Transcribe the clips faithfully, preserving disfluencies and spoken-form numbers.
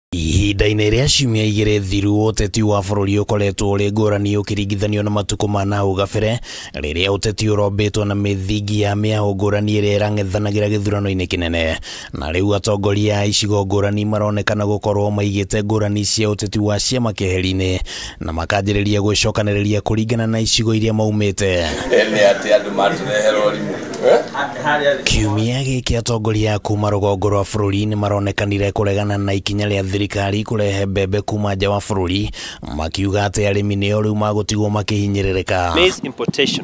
Ihinda-inĩ rĩa ciumia igĩrĩ thiru, ũteti wa bũrũri ũkoretwo ũrĩ ngũrani ũkĩringithanio na matukũ ma nahau gabere, rĩrĩa ũteti ũrombĩtwo na mĩthingi ya mĩahũ ngũrani ĩrĩa ĩrang'ethanagĩra gĩthurano-inĩ kĩnene. Na rĩu atongoria a icigo ngũrani maronekana gũkorwo maigĩte ngũrani cia ũteti wa ciama keheri-inĩ na makanjĩrĩria gwicokaniriria kuringana na icigo iria maumite. Kiumia gĩkĩ atongoria kuma rũgongo rwa bũrũri nĩ maronekanire kũregana na ikinya rĩa thirikari kurehe mbembe kuma nja wa bũrũri, makiuga atĩ arĩmi nĩo rĩu magũtigwo makĩhinyĩrĩrĩka. Maize importation,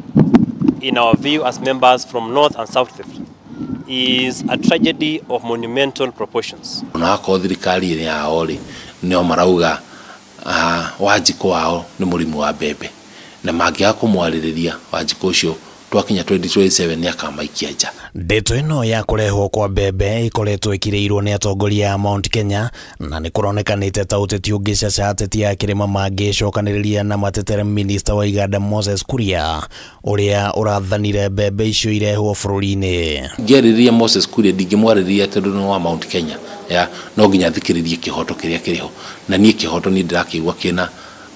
in our view as members from north and south is a tragedy of monumental proportions. Unako thirikari ĩrĩa yao rĩ nĩo marauga wanjiko wao nĩ mũrimũ wa mbembe, na mangĩaga kũmwarĩrĩria wanjiko ũcio twakinya twenty twenty-seven nĩ akamaikia nja. Ndeto ĩno ya kũrehwo kwa mbembe ĩkoretwo ĩkĩrĩirwo nĩ atongoria a Mount Kenya, na nĩ kũronekanĩte ta ũteti ũngĩcaca ateti a kĩrĩma mangĩcokanĩrĩria na matetere minista wa iganda Moses Kuria ũrĩa ũrathanire mbembe icio irehwo bũrũri-inĩ. Ngĩarĩrĩria Moses Kuria ndingĩmwarĩrĩria tondũ nĩ wa Mount Kenya, ya no nginya thikĩrĩrie kĩhoto kĩrĩa kĩrĩho, na niĩ kĩhoto nĩ ndĩrakĩigua kĩna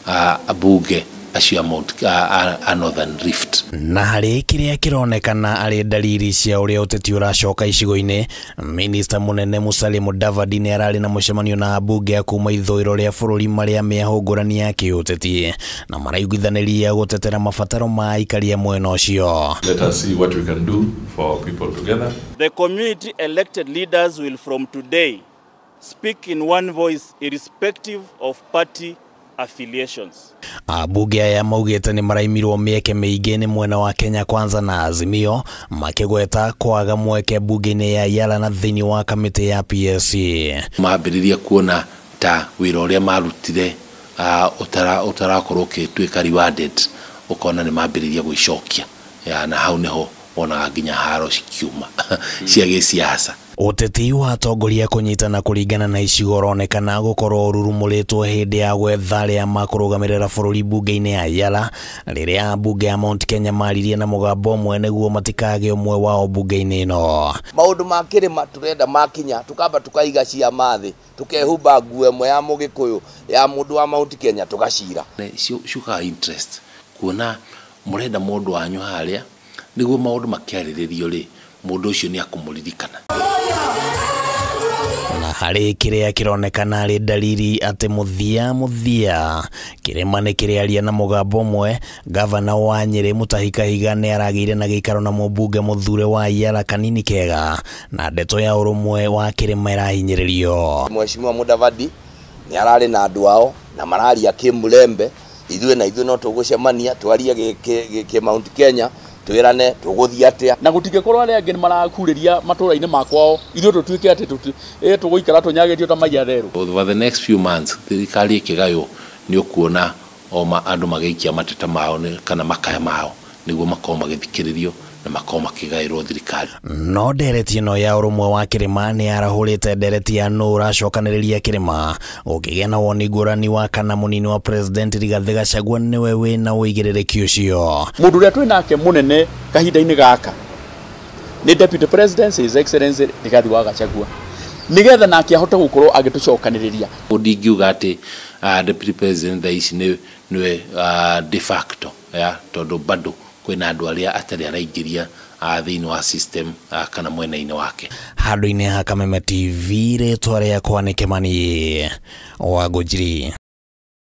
abunge acio Mount a Northern Rift. Na harĩ kĩrĩa kĩronekana arĩ dalili cia ũrĩa ũteti ũracoka icigo-inĩ, minista mũnene Musalia Mudavadi nĩ ararĩ na mũcemanio na abunge a kuma ithũĩro rĩa bũrũri marĩa mĩahũ ngũrani ya kĩũteti, na maraiguithanĩria gũtetera mabataro ma aikari a mwena ũcio. Let us see what we can do for people together. The community elected leaders will from today speak in one voice irrespective of party affiliations. Abunge aya maugite ni maraimirwo mieke mĩingĩ nĩ mwena wa Kenya Kwanza na Azimio, makĩgweta kwaga mweke bunge-inĩ ya Yala na thĩinĩ wa kamĩtĩ ya P S C. Mambĩrĩria kuona ta wĩra ũrĩa marutire utara utarakorwo ũkĩtuĩka rewarded, ũkona nĩ mambĩrĩria gwĩcokia, na hau nĩho wonaga nginya haro cikiuma cia gĩsiasa. Ũteti wa atongoria kũnyitana kũringana na icigo ũronekana gũkorwo ũrurumũrĩtwo hĩndĩ ya gwetha arĩa makũrũgamĩrĩra bũrũri bunge-inĩ ya Yala, rĩrĩa bunge ya Mount Kenya maririe na mũgambo ũmwe nĩguo matikage ũmwe wao bunge-inĩ ĩno. Maundu ma kĩrĩma turenda makinya tukamba tukaiga ciama thĩ, tukehumba nguo ĩmwe ya mũgĩkũyũ ya mũndũ wa Mount Kenya tugacira. Ciukaga interest kuona mũrenda mũndũ wanyu harĩa nĩguo maũndũ makĩarĩrĩrio rĩ mũndũ ũcio nĩ akũmũririkana. Na harĩ kĩrĩa kĩronekana arĩ dalili atĩ mũthia mũthia kĩrĩma nĩ kĩrĩaria na mũgambo ũmwe, gavana wa Nyeri Mutahi Kahiga nĩ aragĩire na gĩikaro na mũmbunge mũthure wa Yala Kanini Kega, na ndeto ya ũrũmwe wa kĩrĩma ĩrahinyĩrĩrio. Mheshimiwa Mudavadi nĩ ararĩ na andũ ao na mararia kĩmũlembe, ithuĩ na ithuĩ no tũgũcemania twaria gĩ Mount Kenya twirane tuguthia atia na gutingĩkorwo arĩa angĩ marakurĩria matũra-inĩ makwao ithuĩ tũtuĩke atĩ eh tũgũikara tũnyagerio ta maiyatherũ. Over the next few months thirikari ĩkĩgaywo nĩ ũkuona oma andũ magĩikia mateta mao kana makaya mao nĩguo makorwo magĩthikĩrĩrio na makorwo makĩgaĩrwo thirikari. No ndereti ĩno ya ũrũmwe wa kĩrĩma nĩ arahũrĩte ndereti ya nũ ũracokanĩrĩria kĩrĩma, ũkĩgĩa na woni ngũrani wa kana mũnini wa president Rigathi Gachagua nĩwe wĩna ũigĩrĩrĩki ũcio. Mũndũ ũrĩa twĩ nake mũnene kahinda-inĩ gaka nĩ deputy president his excellency Rigathi wa Gachagua, nĩgetha nake ahote gũkorwo agĩtũcokanĩrĩria. Ndingiuga atĩ deputy president thaa ici nĩwe de facto, tondũ bado kwĩna andũ arĩa atarĩ araingĩria thĩinĩ wa system kana mwena-inĩ wake. Handũ-inĩ ha Kameme T V rĩtwa rĩakwa nĩ Kĩmani wa Ngũnjiri.